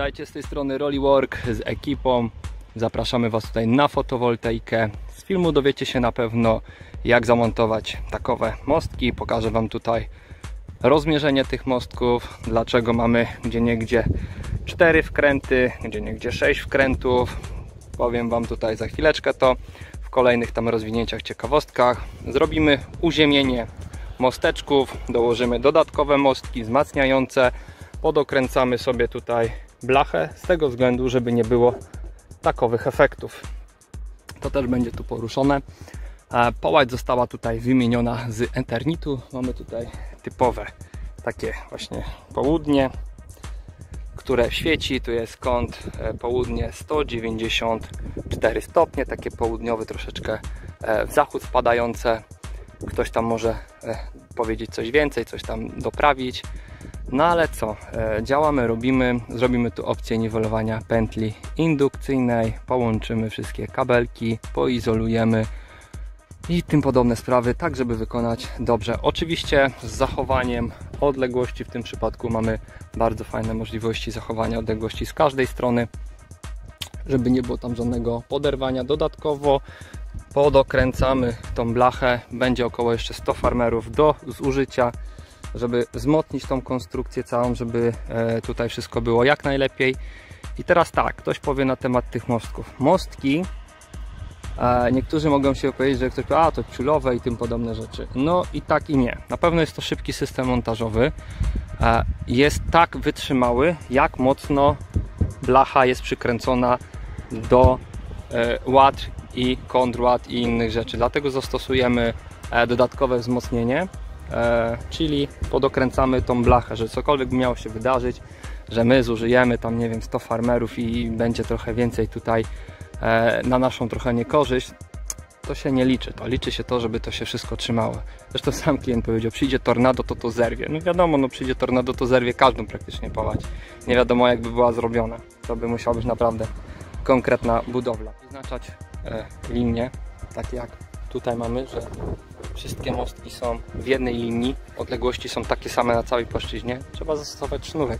Witajcie, z tej strony Rollywork z ekipą. Zapraszamy Was tutaj na fotowoltaikę. Z filmu dowiecie się na pewno, jak zamontować takowe mostki. Pokażę Wam tutaj rozmierzenie tych mostków, dlaczego mamy gdzieniegdzie 4 wkręty, gdzieniegdzie 6 wkrętów. Powiem Wam tutaj za chwileczkę to w kolejnych tam rozwinięciach, ciekawostkach. Zrobimy uziemienie mosteczków, dołożymy dodatkowe mostki wzmacniające, podokręcamy sobie tutaj blachę z tego względu, żeby nie było takowych efektów. To też będzie tu poruszone. Połać została tutaj wymieniona z Ethernetu. Mamy tutaj typowe takie właśnie południe, które świeci. Tu jest kąt południe 194 stopnie, takie południowe, troszeczkę w zachód wpadające. Ktoś tam może powiedzieć coś więcej, coś tam doprawić. No ale co? Działamy, zrobimy tu opcję niwelowania pętli indukcyjnej, połączymy wszystkie kabelki, poizolujemy i tym podobne sprawy, tak żeby wykonać dobrze. Oczywiście z zachowaniem odległości, w tym przypadku mamy bardzo fajne możliwości zachowania odległości z każdej strony, żeby nie było tam żadnego poderwania. Dodatkowo podokręcamy tą blachę, będzie około jeszcze 100 farmerów do zużycia, żeby wzmocnić tą konstrukcję całą, żeby tutaj wszystko było jak najlepiej. I teraz tak, ktoś powie na temat tych mostków. Mostki, niektórzy mogą się powiedzieć, że ktoś powie, a to ciulowe i tym podobne rzeczy. No i tak i nie. Na pewno jest to szybki system montażowy. Jest tak wytrzymały, jak mocno blacha jest przykręcona do łat i kontrłat i innych rzeczy. Dlatego zastosujemy dodatkowe wzmocnienie, czyli podokręcamy tą blachę, że cokolwiek by miało się wydarzyć, że my zużyjemy tam, nie wiem, 100 farmerów i będzie trochę więcej tutaj na naszą trochę niekorzyść, to się nie liczy. To liczy się to, żeby to się wszystko trzymało. Zresztą sam klient powiedział, przyjdzie tornado, to zerwie. No wiadomo, no przyjdzie tornado, to zerwie każdą praktycznie połać. Nie wiadomo, jakby była zrobiona. To by musiała być naprawdę konkretna budowla. Wyznaczać linie, takie jak tutaj mamy, że wszystkie mostki są w jednej linii, odległości są takie same na całej płaszczyźnie. Trzeba zastosować sznurek.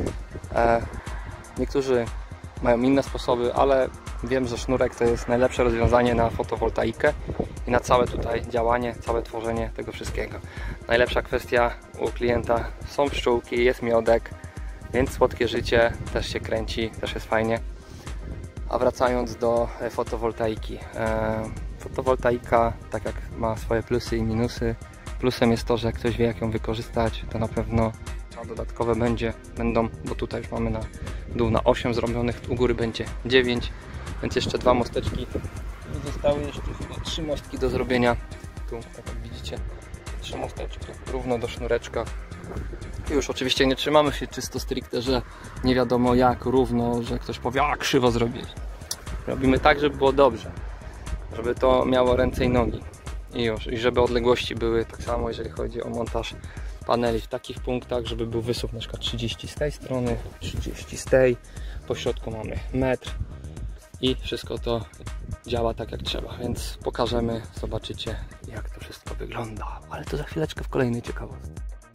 Niektórzy mają inne sposoby, ale wiem, że sznurek to jest najlepsze rozwiązanie na fotowoltaikę i na całe tutaj działanie, całe tworzenie tego wszystkiego. Najlepsza kwestia u klienta są pszczółki, jest miodek, więc słodkie życie też się kręci, też jest fajnie. A wracając do fotowoltaiki. Fotowoltaika, tak jak ma swoje plusy i minusy. Plusem jest to, że jak ktoś wie, jak ją wykorzystać, to na pewno dodatkowe będą, bo tutaj już mamy na dół na 8 zrobionych, u góry będzie 9, więc jeszcze 2 mosteczki. I zostały jeszcze chyba 3 mostki do zrobienia. Tu, tak jak widzicie, 3 mosteczki równo do sznureczka. I już oczywiście nie trzymamy się czysto stricte, że nie wiadomo jak równo, że ktoś powie, a krzywo zrobić. Robimy tak, żeby było dobrze, żeby to miało ręce i nogi i już, i żeby odległości były tak samo, jeżeli chodzi o montaż paneli w takich punktach, żeby był wysuw na przykład 30 z tej strony, 30 z tej, po środku mamy metr i wszystko to działa tak jak trzeba, więc pokażemy, zobaczycie, jak to wszystko wygląda, ale to za chwileczkę w kolejnej ciekawostce.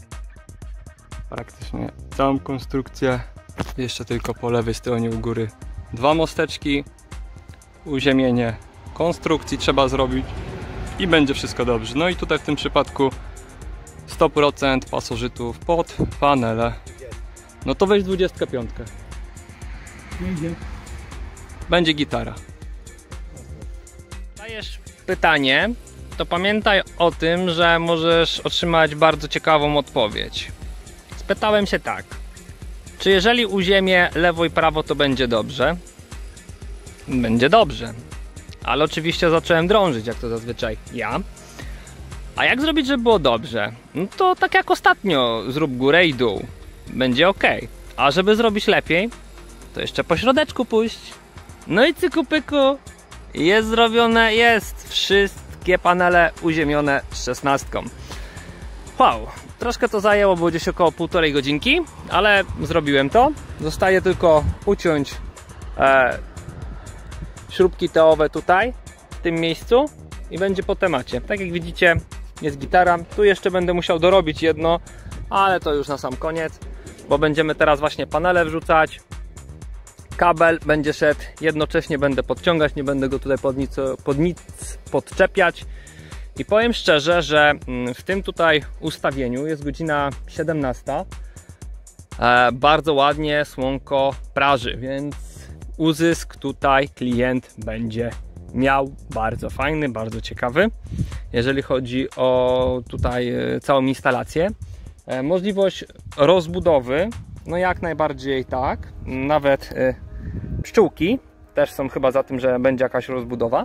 Praktycznie całą konstrukcję, jeszcze tylko po lewej stronie u góry 2 mosteczki, uziemienie konstrukcji trzeba zrobić i będzie wszystko dobrze. No i tutaj w tym przypadku 100% pasożytów pod panele. No to weź 25. Będzie gitara. Dajesz pytanie, to pamiętaj o tym, że możesz otrzymać bardzo ciekawą odpowiedź. Spytałem się tak, czy jeżeli uziemię lewo i prawo, to będzie dobrze? Będzie dobrze, ale oczywiście zacząłem drążyć, jak to zazwyczaj ja. A jak zrobić, żeby było dobrze? No to tak jak ostatnio, zrób górę i dół, będzie ok. A żeby zrobić lepiej, to jeszcze po środeczku pójść. No i cyku pyku, jest zrobione, jest wszystkie panele uziemione z 16. Wow, troszkę to zajęło, było gdzieś około 1,5 godzinki, ale zrobiłem to. Zostaje tylko uciąć śrubki teowe tutaj, w tym miejscu i będzie po temacie. Tak jak widzicie, jest gitara. Tu jeszcze będę musiał dorobić jedno, ale to już na sam koniec, bo będziemy teraz właśnie panele wrzucać kabel będzie szedł, jednocześnie będę podciągać, nie będę go tutaj pod nic podczepiać. I powiem szczerze, że w tym tutaj ustawieniu jest godzina 17. Bardzo ładnie słonko praży, więc uzysk tutaj klient będzie miał bardzo fajny, bardzo ciekawy, jeżeli chodzi o tutaj całą instalację. Możliwość rozbudowy, no jak najbardziej tak, nawet pszczółki też są chyba za tym, że będzie jakaś rozbudowa.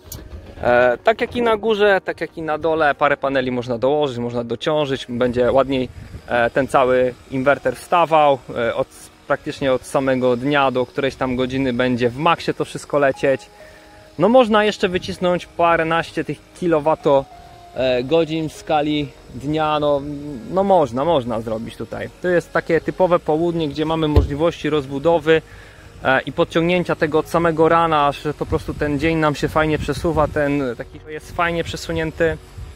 Tak jak i na górze, tak jak i na dole, parę paneli można dołożyć, można dociążyć, będzie ładniej ten cały inwerter wstawał, praktycznie od samego dnia do którejś tam godziny będzie w maksie to wszystko lecieć. No można jeszcze wycisnąć paręnaście tych kilowatogodzin w skali dnia, no można zrobić tutaj. To jest takie typowe południe, gdzie mamy możliwości rozbudowy i podciągnięcia tego od samego rana, aż po prostu ten dzień nam się fajnie przesuwa, ten taki jest fajnie przesunięty,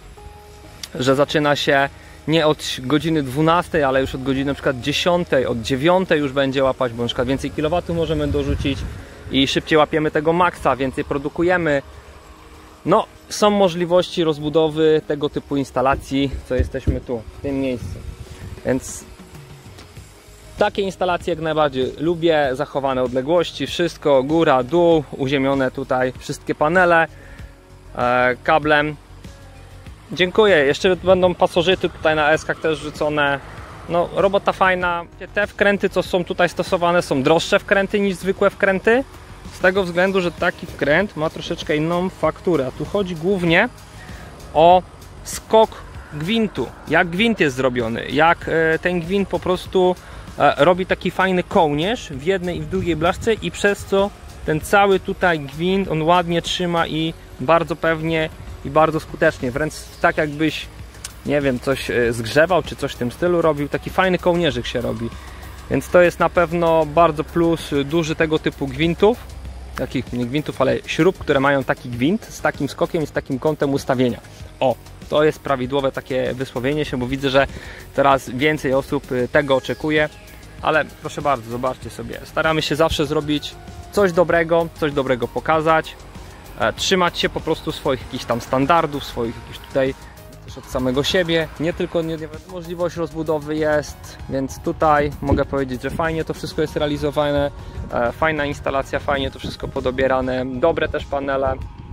że zaczyna się nie od godziny 12, ale już od godziny na przykład 10, od 9 już będzie łapać, bo na przykład więcej kilowatów możemy dorzucić i szybciej łapiemy tego maksa, więcej produkujemy. No, są możliwości rozbudowy tego typu instalacji, co jesteśmy tu, w tym miejscu. Więc takie instalacje jak najbardziej lubię, zachowane odległości, wszystko, góra, dół, uziemione tutaj wszystkie panele kablem. Dziękuję, jeszcze będą pasożyty tutaj na eskach też rzucone. No, robota fajna. Te wkręty, co są tutaj stosowane, są droższe wkręty niż zwykłe wkręty, z tego względu, że taki wkręt ma troszeczkę inną fakturę. A tu chodzi głównie o skok gwintu, jak gwint jest zrobiony, jak ten gwint po prostu robi taki fajny kołnierz w jednej i w drugiej blaszce i przez co ten cały tutaj gwint on ładnie trzyma i bardzo pewnie i bardzo skutecznie, wręcz tak jakbyś, nie wiem, coś zgrzewał czy coś w tym stylu robił, taki fajny kołnierzyk się robi. Więc to jest na pewno bardzo plus duży tego typu gwintów, takich nie gwintów, ale śrub, które mają taki gwint z takim skokiem i z takim kątem ustawienia. O, to jest prawidłowe takie wysłowienie się, bo widzę, że teraz więcej osób tego oczekuje, ale proszę bardzo, zobaczcie sobie, staramy się zawsze zrobić coś dobrego pokazać, trzymać się po prostu swoich jakichś tam standardów, swoich jakichś tutaj też od samego siebie, nie tylko możliwość rozbudowy jest, więc tutaj mogę powiedzieć, że fajnie to wszystko jest realizowane, fajna instalacja, fajnie to wszystko podobierane, dobre też panele.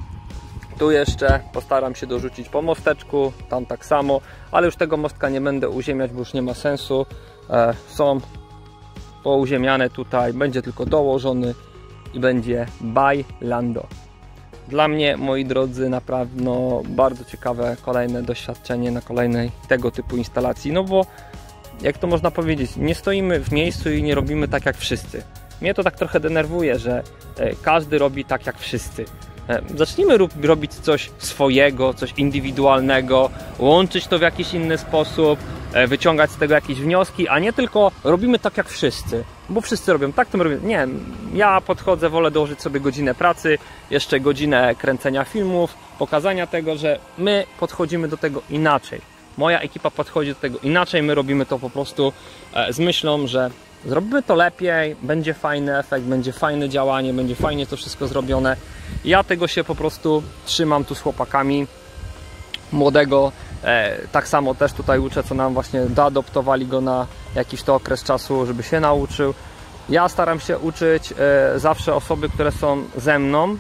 Tu jeszcze postaram się dorzucić po mosteczku, tam tak samo, ale już tego mostka nie będę uziemiać, bo już nie ma sensu. Są pouziemiane tutaj, będzie tylko dołożony i będzie bailando. Dla mnie, moi drodzy, na pewno bardzo ciekawe kolejne doświadczenie na kolejnej tego typu instalacji, no bo jak to można powiedzieć, nie stoimy w miejscu i nie robimy tak jak wszyscy. Mnie to tak trochę denerwuje, że każdy robi tak jak wszyscy. Zacznijmy robić coś swojego, coś indywidualnego, łączyć to w jakiś inny sposób, wyciągać z tego jakieś wnioski, a nie tylko robimy tak jak wszyscy, bo wszyscy robią tak, to my robimy. Nie, ja podchodzę, wolę dołożyć sobie godzinę pracy, jeszcze godzinę kręcenia filmów, pokazania tego, że my podchodzimy do tego inaczej. Moja ekipa podchodzi do tego inaczej, my robimy to po prostu z myślą, że zrobimy to lepiej, będzie fajny efekt, będzie fajne działanie, będzie fajnie to wszystko zrobione. Ja tego się po prostu trzymam tu z chłopakami. Młodego tak samo też tutaj uczę, co nam właśnie doadoptowali go na jakiś to okres czasu, żeby się nauczył. Ja staram się uczyć zawsze osoby, które są ze mną,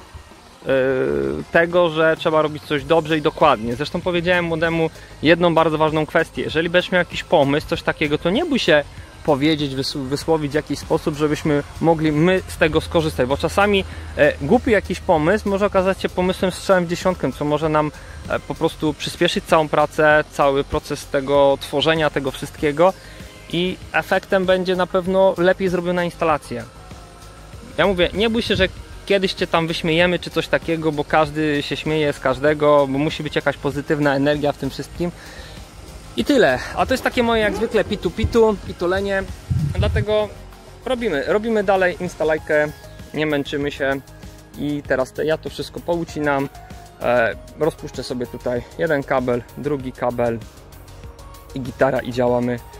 tego, że trzeba robić coś dobrze i dokładnie. Zresztą powiedziałem młodemu jedną bardzo ważną kwestię. Jeżeli będziesz miał jakiś pomysł, coś takiego, to nie bój się powiedzieć, wysłowić w jakiś sposób, żebyśmy mogli my z tego skorzystać, bo czasami głupi jakiś pomysł może okazać się pomysłem strzałem w dziesiątkę, co może nam po prostu przyspieszyć całą pracę, cały proces tego tworzenia tego wszystkiego i efektem będzie na pewno lepiej zrobiona instalacja. Ja mówię, nie bój się, że kiedyś Cię tam wyśmiejemy czy coś takiego, bo każdy się śmieje z każdego, bo musi być jakaś pozytywna energia w tym wszystkim. I tyle. A to jest takie moje jak zwykle pitulenie. Dlatego robimy dalej instalajkę, nie męczymy się. I teraz ja to wszystko poucinam. Rozpuszczę sobie tutaj jeden kabel, drugi kabel i gitara i działamy.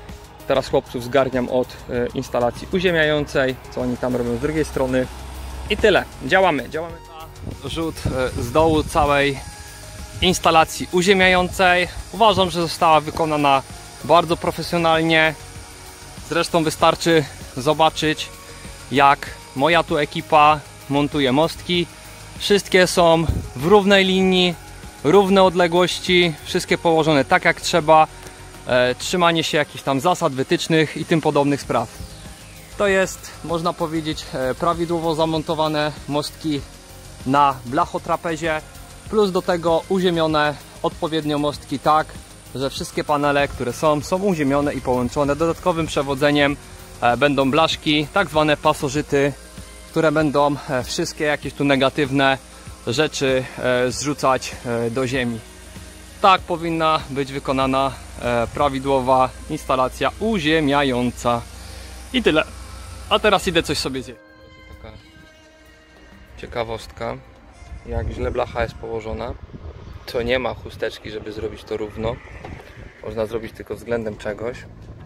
Teraz chłopców zgarniam od instalacji uziemiającej, co oni tam robią z drugiej strony. I tyle. Działamy na rzut z dołu całej instalacji uziemiającej. Uważam, że została wykonana bardzo profesjonalnie. Zresztą wystarczy zobaczyć, jak moja tu ekipa montuje mostki. Wszystkie są w równej linii, równe odległości, wszystkie położone tak jak trzeba. Trzymanie się jakichś tam zasad, wytycznych i tym podobnych spraw. To jest, można powiedzieć, prawidłowo zamontowane mostki na blachotrapezie, plus do tego uziemione odpowiednio mostki tak, że wszystkie panele, które są uziemione i połączone. Dodatkowym przewodzeniem będą blaszki, tak zwane pasożyty, które będą wszystkie jakieś tu negatywne rzeczy zrzucać do ziemi. Tak powinna być wykonana prawidłowa instalacja uziemiająca. I tyle. A teraz idę coś sobie zjeść. Taka ciekawostka, jak źle blacha jest położona, to nie ma chusteczki, żeby zrobić to równo. Można zrobić tylko względem czegoś.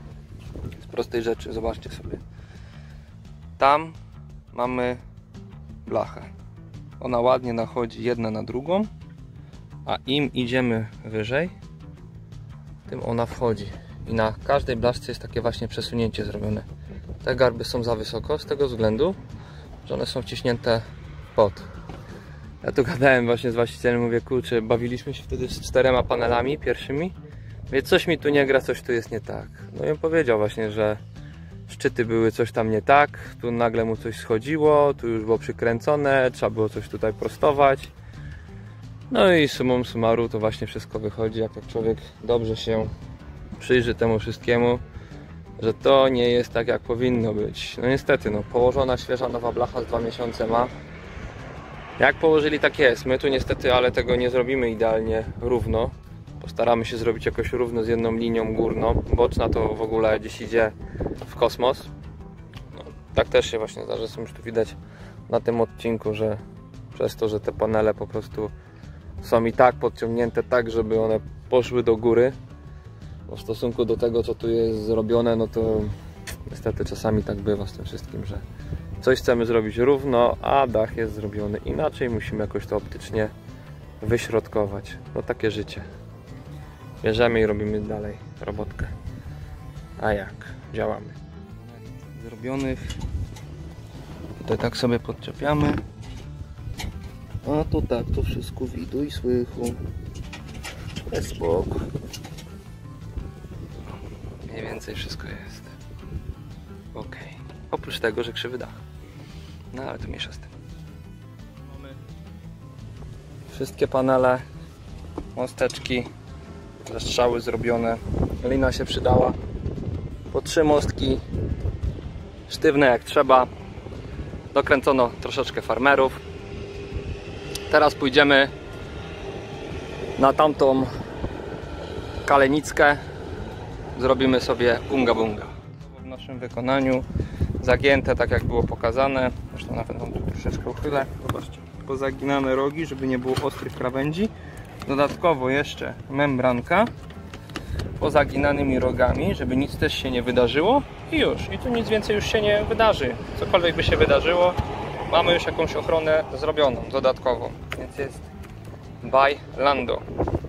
Z prostej rzeczy, zobaczcie sobie. Tam mamy blachę. Ona ładnie nachodzi jedna na drugą, a im idziemy wyżej, tym ona wchodzi. I na każdej blaszce jest takie właśnie przesunięcie zrobione. Te garby są za wysoko z tego względu, że one są wciśnięte pod. Ja tu gadałem właśnie z właścicielem, mówię, kurczę, bawiliśmy się wtedy z 4 panelami pierwszymi. Mówię, coś mi tu nie gra, coś tu jest nie tak. No i on powiedział właśnie, że szczyty były coś tam nie tak, tu nagle mu coś schodziło, tu już było przykręcone, trzeba było coś tutaj prostować. No i summa summarum to właśnie wszystko wychodzi, jak człowiek dobrze się przyjrzy temu wszystkiemu, że to nie jest tak jak powinno być. No niestety, no, położona świeża nowa blacha z 2 miesiące ma. Jak położyli, tak jest. My tu niestety, ale tego nie zrobimy idealnie równo. Postaramy się zrobić jakoś równo z jedną linią górną. Boczna to w ogóle gdzieś idzie w kosmos. No, tak też się właśnie zdarza. Zresztą już tu widać na tym odcinku, że przez to, że te panele po prostu są i tak podciągnięte tak, żeby one poszły do góry, bo w stosunku do tego, co tu jest zrobione, no to niestety czasami tak bywa z tym wszystkim, że coś chcemy zrobić równo, a dach jest zrobiony inaczej, musimy jakoś to optycznie wyśrodkować. No takie życie. Bierzemy i robimy dalej robotkę. A jak? Działamy. Zrobionych. Tutaj tak sobie podczepiamy. A to tak, to wszystko widu i słychu. Jest spoko. Mniej więcej wszystko jest ok. Oprócz tego, że krzywy dach. No ale to mniejsza z tym. Mamy wszystkie panele, mosteczki, zastrzały zrobione. Lina się przydała. Po 3 mostki sztywne jak trzeba. Dokręcono troszeczkę farmerów. Teraz pójdziemy na tamtą kalenickę. Zrobimy sobie unga bunga. W naszym wykonaniu zagięte tak jak było pokazane. Zresztą nawet wam tu troszeczkę uchylę. Zobaczcie, pozaginane rogi, żeby nie było ostrych krawędzi. Dodatkowo jeszcze membranka pozaginanymi rogami, żeby nic też się nie wydarzyło. I już. I tu nic więcej już się nie wydarzy. Cokolwiek by się wydarzyło, mamy już jakąś ochronę zrobioną dodatkowo. Więc jest by Lando.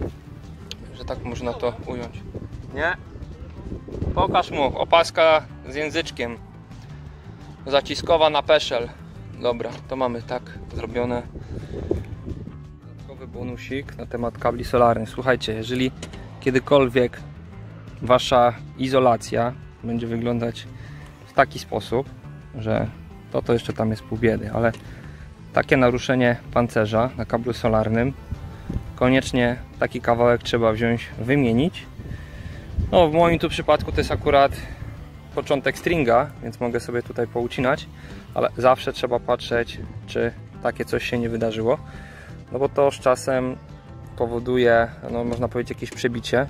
Że tak można to ująć. Nie? Pokaż mu. Opaska z języczkiem. Zaciskowa na peszel. Dobra, to mamy tak zrobione. Dodatkowy bonusik na temat kabli solarnych. Słuchajcie, jeżeli kiedykolwiek wasza izolacja będzie wyglądać w taki sposób, że to jeszcze tam jest pół biedy, ale takie naruszenie pancerza na kablu solarnym, koniecznie taki kawałek trzeba wziąć, wymienić. No w moim tu przypadku to jest akurat początek stringa, więc mogę sobie tutaj poucinać, ale zawsze trzeba patrzeć, czy takie coś się nie wydarzyło, no bo to z czasem powoduje, no można powiedzieć, jakieś przebicie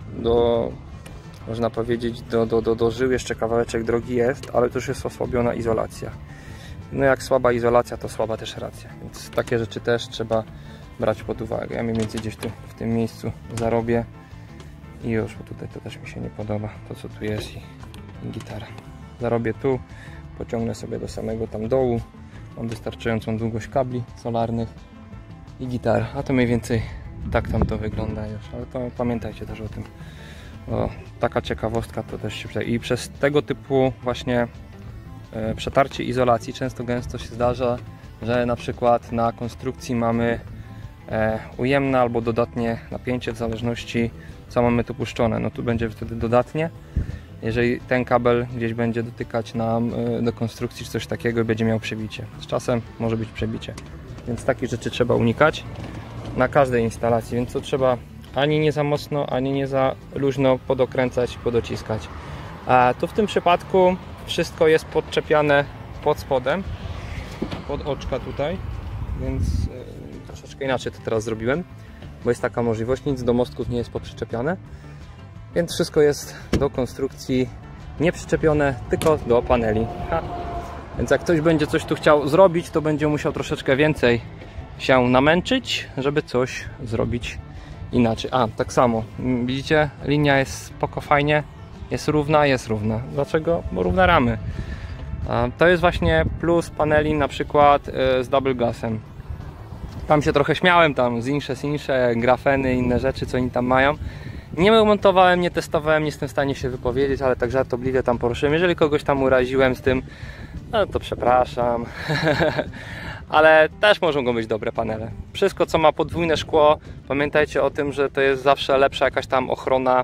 można powiedzieć do żył. Jeszcze kawałeczek drogi jest, ale to już jest osłabiona izolacja. No jak słaba izolacja, to słaba też racja, więc takie rzeczy też trzeba brać pod uwagę. Ja mniej więcej gdzieś tu w tym miejscu zarobię i już, bo tutaj to też mi się nie podoba, to co tu jest, i gitara. Zarobię tu, pociągnę sobie do samego tam dołu. Mam wystarczającą długość kabli solarnych i gitara. A to mniej więcej tak tam to wygląda już. Ale to pamiętajcie też o tym. Bo taka ciekawostka to też się przyda. I przez tego typu właśnie przetarcie izolacji często gęsto się zdarza, że na przykład na konstrukcji mamy ujemne albo dodatnie napięcie, w zależności co mamy tu puszczone. No tu będzie wtedy dodatnie. Jeżeli ten kabel gdzieś będzie dotykać nam do konstrukcji czy coś takiego, będzie miał przebicie. Z czasem może być przebicie. Więc takich rzeczy trzeba unikać na każdej instalacji. Więc to trzeba ani nie za mocno, ani nie za luźno podokręcać, podociskać. A tu w tym przypadku wszystko jest podczepiane pod spodem, pod oczka tutaj, więc troszeczkę inaczej to teraz zrobiłem, bo jest taka możliwość, nic do mostków nie jest poprzyczepiane, więc wszystko jest do konstrukcji nie przyczepione, tylko do paneli. Więc jak ktoś będzie coś tu chciał zrobić, to będzie musiał troszeczkę więcej się namęczyć, żeby coś zrobić inaczej. A, tak samo, widzicie, linia jest spoko, fajnie, jest równa. Dlaczego? Bo równe ramy. To jest właśnie plus paneli na przykład z double glassem. Tam się trochę śmiałem, tam zinsze, grafeny, inne rzeczy, co oni tam mają. Nie montowałem, nie testowałem, nie jestem w stanie się wypowiedzieć, ale tak żartobliwie tam poruszyłem. Jeżeli kogoś tam uraziłem z tym, no to przepraszam. Ale też mogą być dobre panele. Wszystko, co ma podwójne szkło, pamiętajcie o tym, że to jest zawsze lepsza jakaś tam ochrona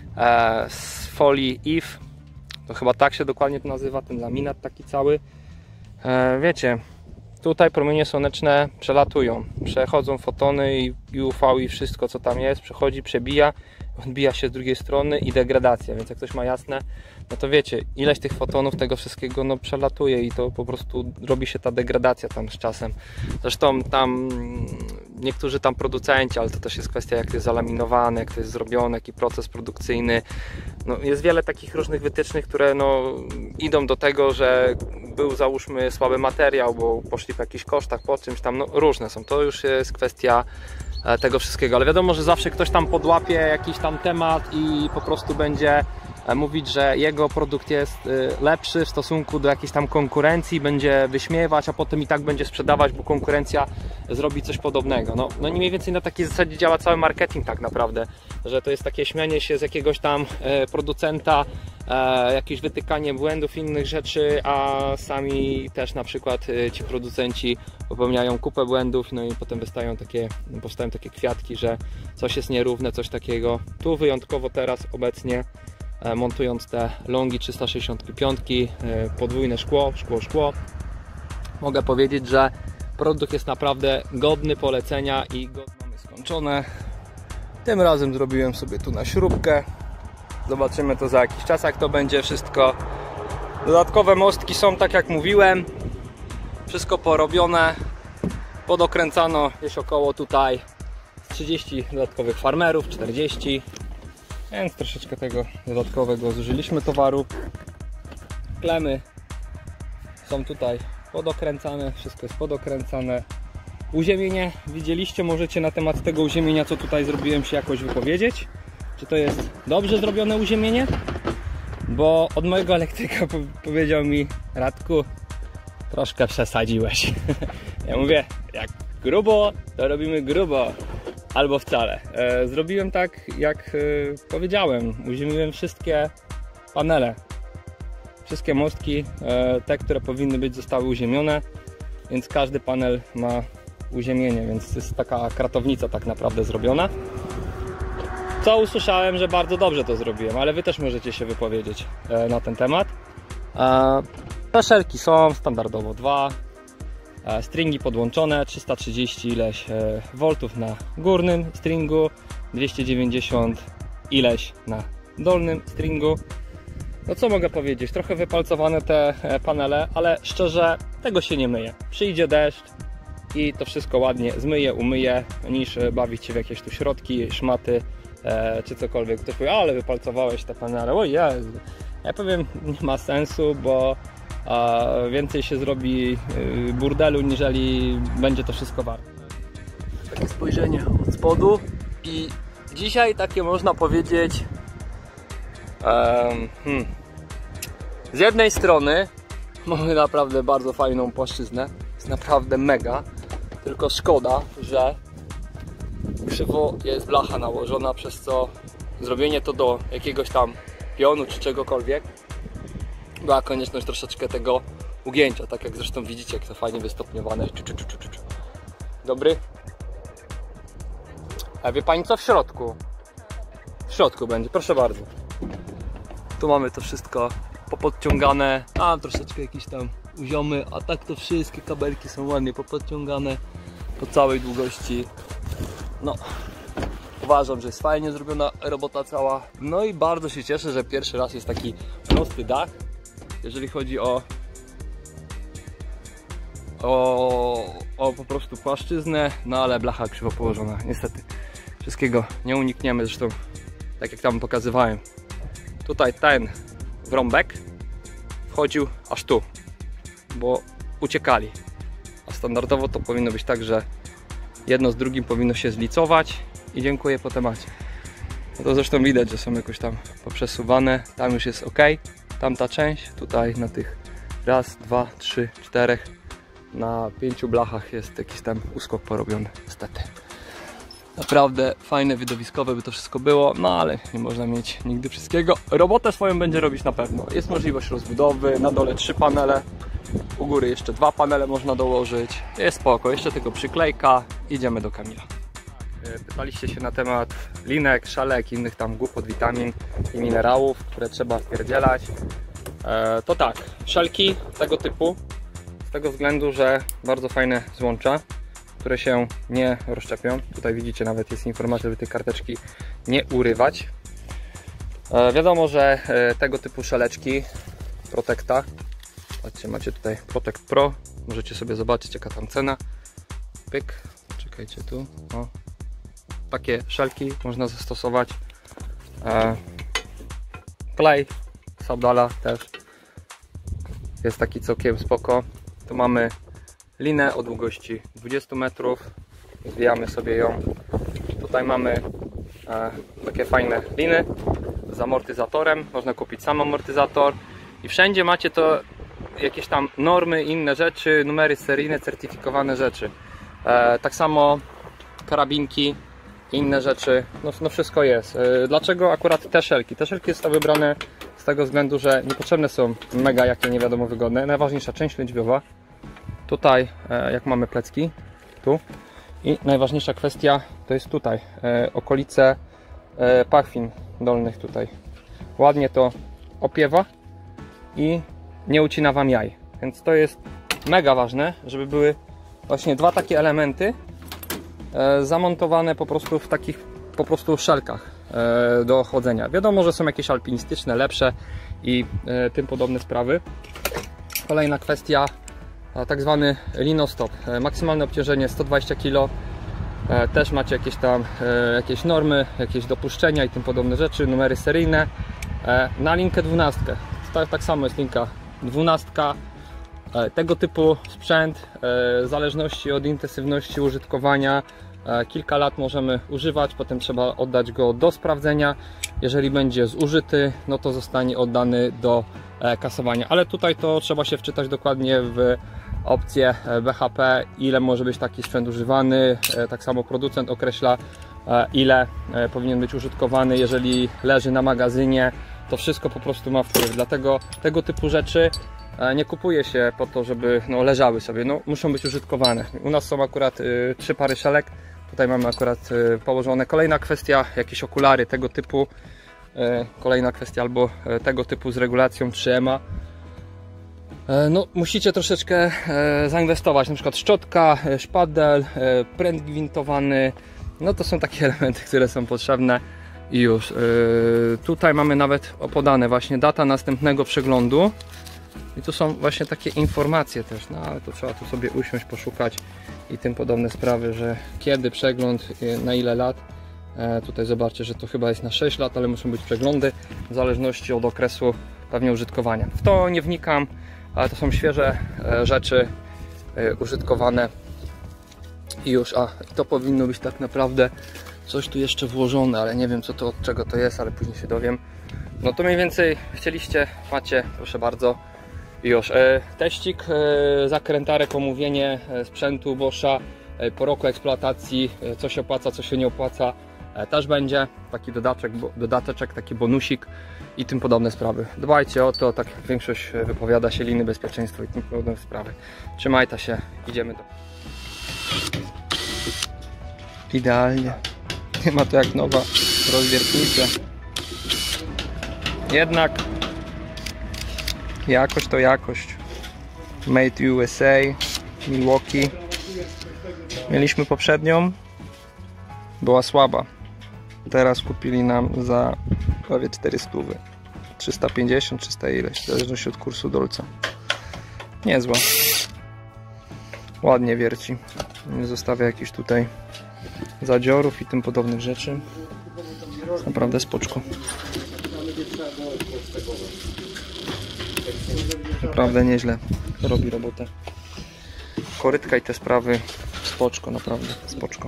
z folii IF. To chyba tak się dokładnie to nazywa, ten laminat taki cały. Wiecie, tutaj promienie słoneczne przelatują, przechodzą fotony i UV i wszystko, co tam jest, przechodzi, przebija, odbija się z drugiej strony i degradacja, więc jak ktoś ma jasne, no to wiecie, ileś tych fotonów, tego wszystkiego no przelatuje i to po prostu robi się ta degradacja tam z czasem. Zresztą tam niektórzy tam producenci, ale to też jest kwestia, jak to jest zalaminowane, jak to jest zrobione, jaki proces produkcyjny. No, jest wiele takich różnych wytycznych, które no, idą do tego, że był załóżmy słaby materiał, bo poszli po jakichś kosztach, po czymś tam, no różne są. To już jest kwestia tego wszystkiego, ale wiadomo, że zawsze ktoś tam podłapie jakiś tam temat i po prostu będzie mówić, że jego produkt jest lepszy w stosunku do jakiejś tam konkurencji, będzie wyśmiewać, a potem i tak będzie sprzedawać, bo konkurencja zrobi coś podobnego. No mniej więcej na takiej zasadzie działa cały marketing tak naprawdę, że to jest takie śmianie się z jakiegoś tam producenta, jakieś wytykanie błędów, innych rzeczy, a sami też na przykład ci producenci popełniają kupę błędów, no i potem powstają takie kwiatki, że coś jest nierówne, coś takiego. Tu wyjątkowo teraz obecnie montując te longi 365, podwójne szkło, mogę powiedzieć, że produkt jest naprawdę godny polecenia i mamy skończone. Tym razem zrobiłem sobie tu na śrubkę. Zobaczymy to za jakiś czas, jak to będzie wszystko. Dodatkowe mostki są, tak jak mówiłem. Wszystko porobione. Podokręcano gdzieś około tutaj 30 dodatkowych farmerów, 40. Więc troszeczkę tego dodatkowego zużyliśmy towaru. Klemy są tutaj podokręcane, wszystko jest podokręcane. Uziemienie widzieliście, możecie na temat tego uziemienia, co tutaj zrobiłem, się jakoś wypowiedzieć. Czy to jest dobrze zrobione uziemienie? Bo od mojego elektryka powiedział mi: Radku, troszkę przesadziłeś. Ja mówię, jak grubo, to robimy grubo. Albo wcale. Zrobiłem tak, jak powiedziałem. Uziemiłem wszystkie panele. Wszystkie mostki, te, które powinny być, zostały uziemione. Więc każdy panel ma uziemienie, więc jest taka kratownica tak naprawdę zrobiona. Co usłyszałem, że bardzo dobrze to zrobiłem, ale wy też możecie się wypowiedzieć na ten temat. Peszelki są standardowo 2. Stringi podłączone, 330 ileś voltów na górnym stringu, 290 ileś na dolnym stringu. No co mogę powiedzieć, trochę wypalcowane te panele, ale szczerze tego się nie myje. Przyjdzie deszcz i to wszystko ładnie zmyje, umyje, niż bawić się w jakieś tu środki, szmaty czy cokolwiek. Ktoś powie, ale wypalcowałeś te panele, o Jezu. Ja powiem, nie ma sensu, bo więcej się zrobi burdelu, niżeli będzie to wszystko warte. Takie spojrzenie od spodu i dzisiaj takie można powiedzieć Z jednej strony mamy naprawdę bardzo fajną płaszczyznę, jest naprawdę mega, tylko szkoda, że krzywo jest blacha nałożona, przez co zrobienie to do jakiegoś tam pionu czy czegokolwiek była konieczność troszeczkę tego ugięcia, tak jak zresztą widzicie, jak to fajnie wystopniowane. Dobry? A wie pani co w środku? W środku będzie, proszę bardzo. Tu mamy to wszystko popodciągane, a troszeczkę jakieś tam uziomy, a tak to wszystkie kabelki są ładnie popodciągane po całej długości. No, uważam, że jest fajnie zrobiona robota cała. No i bardzo się cieszę, że pierwszy raz jest taki prosty dach, jeżeli chodzi o po prostu płaszczyznę, no ale blacha krzywo położona. Niestety wszystkiego nie unikniemy, zresztą tak jak tam pokazywałem. Tutaj ten wrąbek wchodził aż tu, bo uciekali. A standardowo to powinno być tak, że jedno z drugim powinno się zlicować i dziękuję po temacie. No to zresztą widać, że są jakoś tam poprzesuwane. Tam już jest ok, tamta część. Tutaj na tych raz, dwa, trzy, czterech, na 5 blachach jest jakiś tam uskok porobiony, niestety. Naprawdę fajne, widowiskowe by to wszystko było, no ale nie można mieć nigdy wszystkiego. Robotę swoją będzie robić na pewno. Jest możliwość rozbudowy, na dole 3 panele, u góry jeszcze 2 panele można dołożyć. Jest spoko, jeszcze tylko przyklejka, idziemy do Kamila. Pytaliście się na temat linek, szalek, innych tam głupot, witamin i minerałów, które trzeba wpierdzielać. To tak, szelki tego typu, z tego względu, że bardzo fajne złącza, które się nie rozszczepią. Tutaj widzicie, nawet jest informacja, żeby tej karteczki nie urywać. Wiadomo, że tego typu szeleczki Protecta, patrzcie, macie tutaj Protect Pro, możecie sobie zobaczyć jaka tam cena. Pyk, czekajcie tu, o. Takie szelki można zastosować. Klej Sabdala też jest taki całkiem spoko. Tu mamy linę o długości 20 metrów, zwijamy sobie ją. Tutaj mamy takie fajne liny z amortyzatorem, można kupić sam amortyzator i wszędzie macie to jakieś tam normy, inne rzeczy, numery seryjne, certyfikowane rzeczy. Tak samo karabinki, inne rzeczy, no wszystko jest. Dlaczego akurat te szelki? Te szelki zostały wybrane z tego względu, że niepotrzebne są mega jakie nie wiadomo wygodne. Najważniejsza część lędźwiowa. Tutaj jak mamy plecki, tu. I najważniejsza kwestia to jest tutaj, okolice pachwin dolnych tutaj. Ładnie to opiewa i nie ucina Wam jaj. Więc to jest mega ważne, żeby były właśnie 2 takie elementy zamontowane po prostu w takich po prostu szelkach do chodzenia. Wiadomo, że są jakieś alpinistyczne, lepsze i tym podobne sprawy. Kolejna kwestia, tak zwany linostop. Maksymalne obciążenie 120 kg. Też macie jakieś tam jakieś normy, jakieś dopuszczenia i tym podobne rzeczy, numery seryjne. Na linkę 12. Tak samo jest linka 12. Tego typu sprzęt, w zależności od intensywności użytkowania, kilka lat możemy używać, potem trzeba oddać go do sprawdzenia. Jeżeli będzie zużyty, no to zostanie oddany do kasowania. Ale tutaj to trzeba się wczytać dokładnie w opcję BHP, ile może być taki sprzęt używany. Tak samo producent określa, ile powinien być użytkowany. Jeżeli leży na magazynie, to wszystko po prostu ma wpływ. Dlatego tego typu rzeczy nie kupuje się po to, żeby leżały sobie. Muszą być użytkowane. U nas są akurat 3 pary szelek. Tutaj mamy akurat położone. Kolejna kwestia, jakieś okulary tego typu. Kolejna kwestia, albo tego typu z regulacją 3MA. Musicie troszeczkę zainwestować, na przykład szczotka, szpadel, pręt gwintowany. To są takie elementy, które są potrzebne i już. Tutaj mamy nawet podane właśnie data następnego przeglądu i tu są właśnie takie informacje też, ale to trzeba tu sobie usiąść, poszukać i tym podobne sprawy, że kiedy przegląd, na ile lat. Tutaj zobaczcie, że to chyba jest na 6 lat, ale muszą być przeglądy w zależności od okresu pewnie użytkowania. W to nie wnikam, ale to są świeże rzeczy użytkowane i już. To powinno być tak naprawdę coś tu jeszcze włożone, ale nie wiem co to, od czego to jest, ale później się dowiem. No to mniej więcej chcieliście, macie, proszę bardzo. Już teścik, zakrętarek, omówienie sprzętu Boscha po roku eksploatacji, co się opłaca, co się nie opłaca, też będzie taki dodateczek, taki bonusik i tym podobne sprawy. Dbajcie o to, tak jak większość wypowiada się, liny, bezpieczeństwo i tym podobne sprawy. Trzymajcie się, idziemy do... Idealnie, nie ma to jak nowa rozwiertnica. Jednak jakość to jakość. Made USA, Milwaukee. Mieliśmy poprzednią, była słaba. Teraz kupili nam za prawie 400. 350, 300 ileś, w zależności od kursu dolca. Niezła. Ładnie wierci. Nie zostawia jakichś tutaj zadziorów i tym podobnych rzeczy. Jest naprawdę spoczko. Naprawdę nieźle robi robotę. Korytka i te sprawy spoczko, naprawdę spoczko.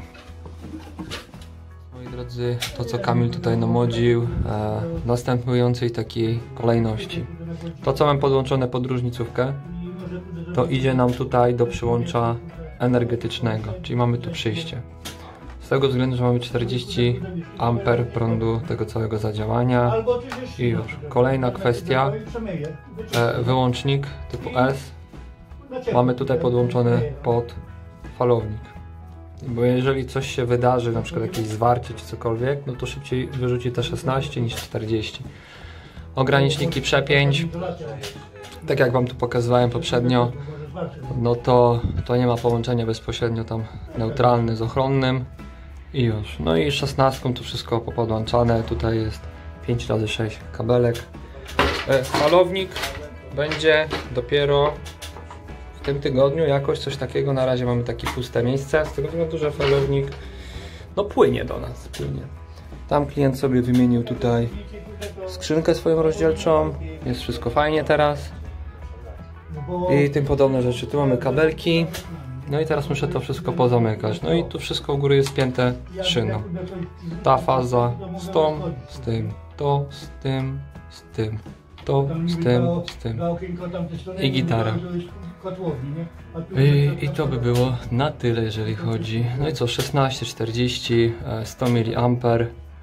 Moi drodzy, to co Kamil tutaj namodził w następującej takiej kolejności. To co mam podłączone pod różnicówkę, to idzie nam tutaj do przyłącza energetycznego, czyli mamy tu przyjście. Z tego względu, że mamy 40 A prądu tego całego zadziałania. I już. Kolejna kwestia, wyłącznik typu S mamy tutaj podłączony pod falownik. Bo jeżeli coś się wydarzy, na przykład jakieś zwarcie czy cokolwiek, no to szybciej wyrzuci te 16 niż 40. Ograniczniki przepięć, tak jak wam tu pokazywałem poprzednio, no to nie ma połączenia bezpośrednio tam neutralny z ochronnym. I już. No i 16 to wszystko popodłączane. Tutaj jest 5x6 kabelek. Falownik będzie dopiero w tym tygodniu, jakoś coś takiego. Na razie mamy takie puste miejsce, z tego względu, że falownik no płynie do nas. Płynie. Tam klient sobie wymienił tutaj skrzynkę swoją rozdzielczą. Jest wszystko fajnie teraz. I tym podobne rzeczy. Tu mamy kabelki. No i teraz muszę to wszystko pozamykać. No i tu wszystko u góry jest spięte szyną. Ta faza z tą, z tym, to, z tym, z tym, to, z tym, z tym. I gitara. I to by było na tyle, jeżeli chodzi. No i co, 16, 40, 100 mA.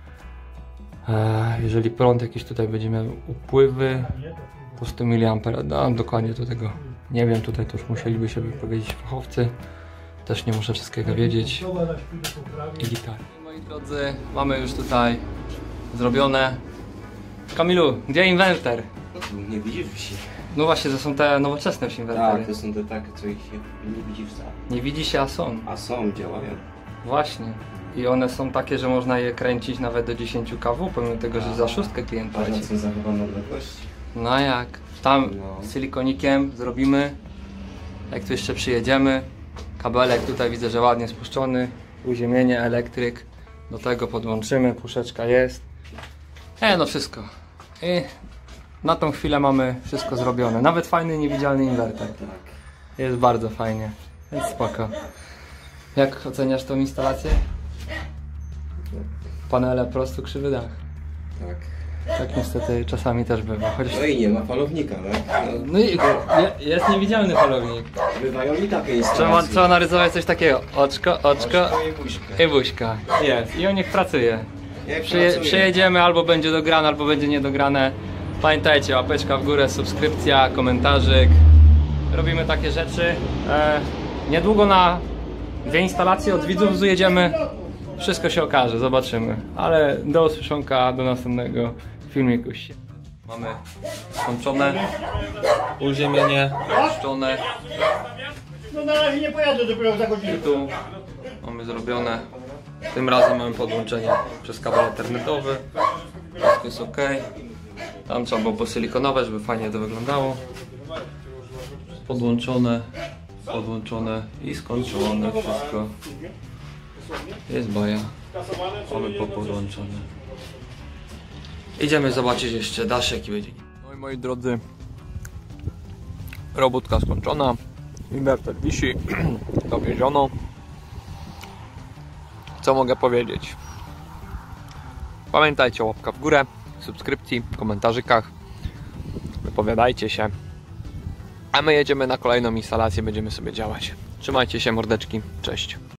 Jeżeli prąd jakiś tutaj będzie miał upływy, to 100 mA. No, dokładnie do tego nie wiem, tutaj to już musieliby się wypowiedzieć fachowcy. Też nie muszę wszystkiego wiedzieć. I gitar. Moi drodzy, mamy już tutaj zrobione. Kamilu, gdzie inwerter? Nie widzisz wsi. No właśnie, to są te nowoczesne już inwertery. Tak, to są te takie, co ich się nie widzi wcale. Nie widzi się, a są. A są, działają. Właśnie. I one są takie, że można je kręcić nawet do 10 kW, pomimo tego, że za szóstkę klient płaci. A co za chyba na odległości? No jak? Tam silikonikiem zrobimy. Jak tu jeszcze przyjedziemy. Kabelek tutaj widzę, że ładnie spuszczony. Uziemienie, elektryk. Do tego podłączymy, puszeczka jest. No wszystko. I na tą chwilę mamy wszystko zrobione. Nawet fajny, niewidzialny inwerter. Tak. Jest bardzo fajnie. Więc spoko. Jak oceniasz tą instalację? Panele prosto, krzywy dach. Tak. Tak niestety czasami też bywa. Chociaż... No i nie ma falownika, tak? No i jest niewidzialny falownik. Bywają i takie instalacje. Trzeba narysować coś takiego. Oczko i buźka. i buźka. Jest. I on niech pracuje. Jak Przyjedziemy, albo będzie dograne, albo będzie niedograne. Pamiętajcie, łapeczka w górę, subskrypcja, komentarzyk. Robimy takie rzeczy. Niedługo na 2 instalacje od widzów zjedziemy. Wszystko się okaże, zobaczymy. Ale do usłyszonka, do następnego filmiku. Mamy skończone uziemienie, puszczone. No na razie nie pojadę, dopiero za godzinę. Tu mamy zrobione. Tym razem mamy podłączenie przez kabel internetowy. Wszystko jest ok. Tam trzeba było posilikonować, żeby fajnie to wyglądało. Podłączone i skończone wszystko. Jest baja. Mamy podłączone. Idziemy zobaczyć jeszcze daszek i będzie. No i moi drodzy, robótka skończona. Inwerter wisi. Dowieziono. Co mogę powiedzieć? Pamiętajcie, łapka w górę, subskrypcji, komentarzykach. Wypowiadajcie się. A my jedziemy na kolejną instalację, będziemy sobie działać. Trzymajcie się, mordeczki. Cześć.